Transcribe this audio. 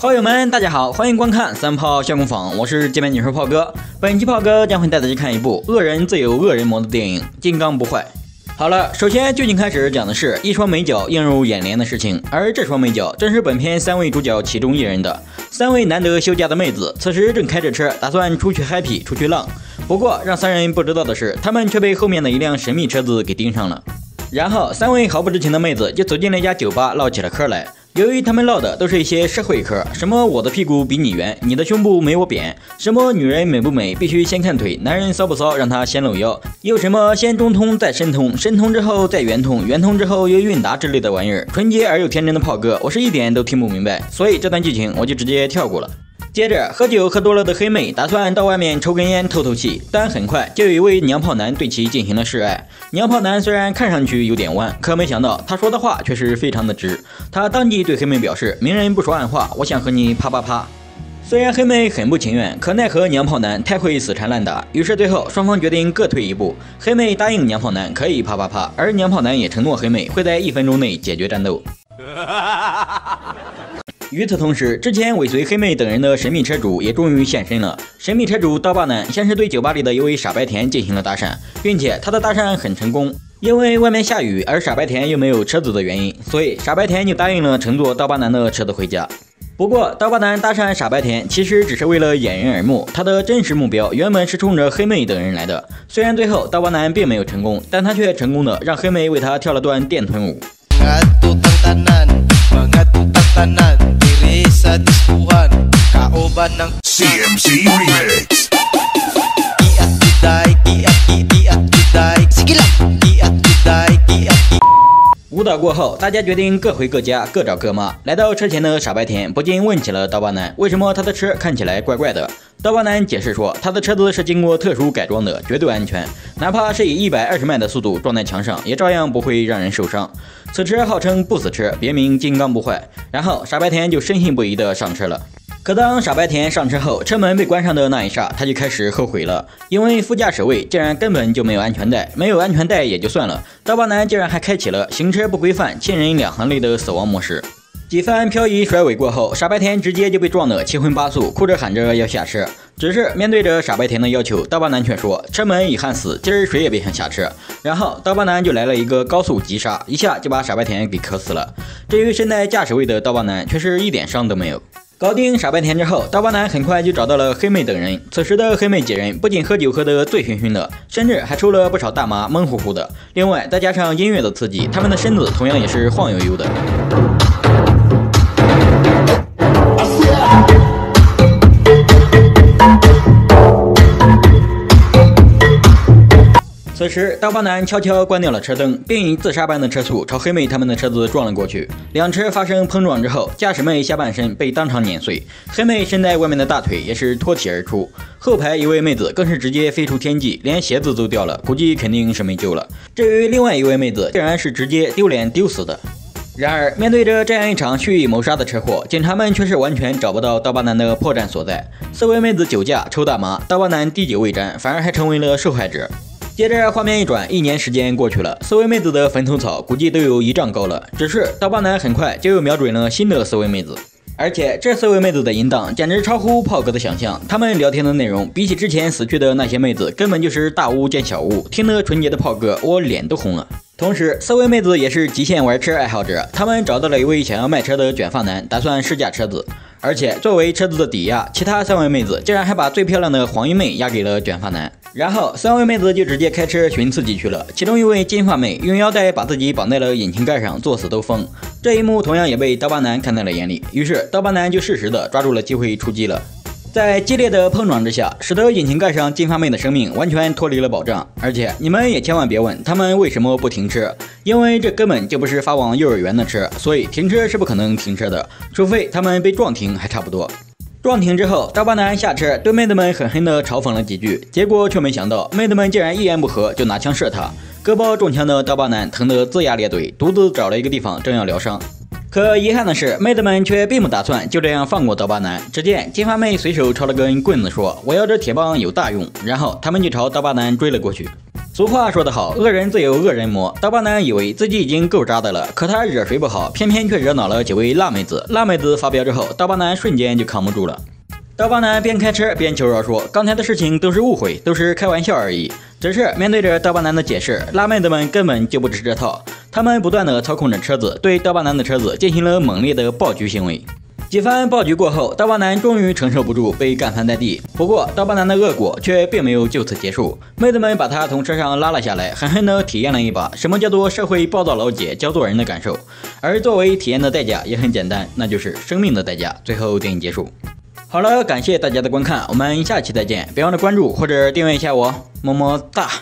炮友们，大家好，欢迎观看三炮相公坊，我是界面解说炮哥。本期炮哥将会带大家看一部恶人自有恶人磨的电影《金刚不坏》。好了，首先剧情开始讲的是一双美角映入眼帘的事情，而这双美角正是本片三位主角其中一人的三位难得休假的妹子，此时正开着车打算出去 happy 出去浪。不过让三人不知道的是，他们却被后面的一辆神秘车子给盯上了。然后三位毫不知情的妹子就走进了一家酒吧唠起了嗑来。由于他们唠的都是一些社会嗑，什么我的屁股比你圆，你的胸部没我扁，什么女人美不美必须先看腿，男人骚不骚让他先露腰，又什么先中通再深通，深通之后再圆通，圆通之后又韵达之类的玩意儿。纯洁而又天真的炮哥，我是一点都听不明白，所以这段剧情我就直接跳过了。接着喝酒喝多了的黑妹打算到外面抽根烟透透气，但很快就有一位娘炮男对其进行了示爱。娘炮男虽然看上去有点弯，可没想到他说的话却是非常的直。他当即对黑妹表示，明人不说暗话，我想和你啪啪啪。虽然黑妹很不情愿，可奈何娘炮男太会死缠烂打，于是最后双方决定各退一步。黑妹答应娘炮男可以啪啪啪，而娘炮男也承诺黑妹会在1分钟内解决战斗。与此同时，之前尾随黑妹等人的神秘车主也终于现身了。神秘车主刀疤男先是对酒吧里的一位傻白甜进行了搭讪，并且他的搭讪很成功。因为外面下雨，而傻白甜又没有车子的原因，所以傻白甜就答应了乘坐刀疤男的车子回家。不过刀疤男搭讪傻白甜其实只是为了掩人耳目，他的真实目标原本是冲着黑妹等人来的。虽然最后刀疤男并没有成功，但他却成功的让黑妹为他跳了段电臀舞。 CMC Remix。 舞蹈过后，大家决定各回各家，各找各妈。来到车前的傻白甜不禁问起了刀疤男，为什么他的车看起来怪怪的？刀疤男解释说，他的车子是经过特殊改装的，绝对安全，哪怕是以120迈的速度撞在墙上，也照样不会让人受伤。此车号称不死车，别名金刚不坏。然后傻白甜就深信不疑的上车了。可当傻白甜上车后，车门被关上的那一刹，他就开始后悔了，因为副驾驶位竟然根本就没有安全带，没有安全带也就算了，刀疤男竟然还开启了行车不规范、亲人两行泪的死亡模式。几番漂移甩尾过后，傻白甜直接就被撞得七荤八素，哭着喊着要下车。只是面对着傻白甜的要求，刀疤男却说车门已焊死，今儿谁也别想下车。然后刀疤男就来了一个高速急刹，一下就把傻白甜给磕死了。至于身在驾驶位的刀疤男，却是一点伤都没有。搞定傻白甜之后，刀疤男很快就找到了黑妹等人。此时的黑妹几人不仅喝酒喝得醉醺醺的，甚至还抽了不少大麻，闷乎乎的。另外再加上音乐的刺激，他们的身子同样也是晃悠悠的。此时刀疤男悄悄关掉了车灯，并以自杀般的车速朝黑妹他们的车子撞了过去。两车发生碰撞之后，驾驶妹下半身被当场碾碎，黑妹身在外面的大腿也是脱体而出，后排一位妹子更是直接飞出天际，连鞋子都掉了，估计肯定是没救了。至于另外一位妹子，竟然是直接丢脸丢死的。然而面对着这样一场蓄意谋杀的车祸，警察们却是完全找不到刀疤男的破绽所在。四位妹子酒驾抽大麻，刀疤男滴酒未沾，反而还成为了受害者。接着画面一转，1年时间过去了，四位妹子的坟头草估计都有1丈高了。只是刀疤男很快就又瞄准了新的4位妹子，而且这4位妹子的淫荡简直超乎炮哥的想象。他们聊天的内容比起之前死去的那些妹子，根本就是大巫见小巫，听得纯洁的炮哥我脸都红了。同时4位妹子也是极限玩车爱好者，他们找到了一位想要卖车的卷发男，打算试驾车子。而且作为车子的抵押，其他3位妹子竟然还把最漂亮的黄衣妹押给了卷发男。然后3位妹子就直接开车寻刺激去了，其中一位金发妹用腰带把自己绑在了引擎盖上，作死兜风。这一幕同样也被刀疤男看在了眼里，于是刀疤男就适时的抓住了机会出击了。在激烈的碰撞之下，使得引擎盖上金发妹的生命完全脱离了保障。而且你们也千万别问他们为什么不停车，因为这根本就不是发往幼儿园的车，所以停车是不可能停车的，除非他们被撞停还差不多。撞停之后，刀疤男下车对妹子们狠狠地嘲讽了几句，结果却没想到妹子们竟然一言不合就拿枪射他。胳膊中枪的刀疤男疼得龇牙咧嘴，独自找了一个地方正要疗伤。可遗憾的是，妹子们却并不打算就这样放过刀疤男。只见金发妹随手抄了根棍子说，我要这铁棒有大用，然后他们就朝刀疤男追了过去。 俗话说得好，恶人自有恶人磨。刀疤男以为自己已经够渣的了，可他惹谁不好，偏偏却惹恼了几位辣妹子。辣妹子发飙之后，刀疤男瞬间就扛不住了。刀疤男边开车边求饶说，刚才的事情都是误会，都是开玩笑而已。只是面对着刀疤男的解释，辣妹子们根本就不吃这套，他们不断的操控着车子，对刀疤男的车子进行了猛烈的暴菊行为。几番暴菊过后，刀疤男终于承受不住，被干翻在地。不过，刀疤男的恶果却并没有就此结束，妹子们把他从车上拉了下来，狠狠地体验了一把什么叫做社会暴躁老姐教做人的感受。而作为体验的代价也很简单，那就是生命的代价。最后电影结束。好了，感谢大家的观看，我们下期再见，别忘了关注或者订阅一下我，么么哒。